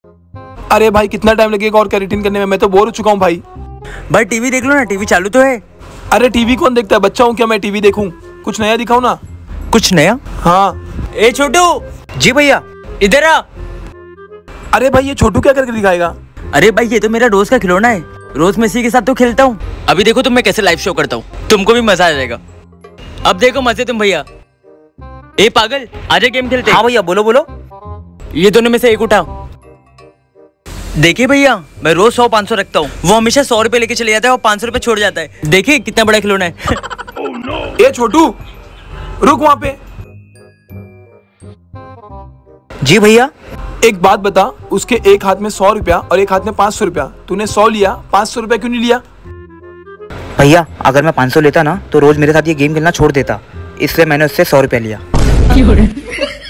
अरे भाई कितना टाइम लगेगा और केराटिन करने में, मैं तो बोर हो चुका हूँ भाई। भाई टीवी देख लो ना, टीवी चालू तो है। अरे टीवी कौन देखता है, बच्चा हूँ क्या मैं टीवी देखूं? कुछ नया दिखाओ ना। कुछ नया? हाँ। ए छोटू। जी भैया। इधर आ। अरे भाई ये छोटू क्या करके दिखाएगा? अरे भाई ये तो मेरा रोज का खिलौना है, रोज मैं इसी के साथ तो खेलता हूँ। अभी देखो तुम मैं कैसे लाइव शो करता हूँ, तुमको भी मजा आ जाएगा। अब देखो मजे तुम भैया। ए पागल आजा गेम खेलते। हाँ भैया बोलो बोलो। ये दोनों में से एक उठा। देखिए भैया मैं रोज 100-500 रखता हूँ, वो हमेशा 100 रुपए लेके चले जाता है और 500 रुपए छोड़ जाता है। देखिए कितना बड़ा खिलौना है। ए छोटू रुक वहाँ पे। जी भैया। एक बात बता, उसके एक हाथ में 100 रुपया और एक हाथ में 500 रुपया, तूने 100 लिया, 500 रुपया क्यों नहीं लिया? भैया अगर मैं 500 लेता ना तो रोज मेरे साथ ये गेम खेलना छोड़ देता, इसलिए मैंने उससे 100 रुपया लिया।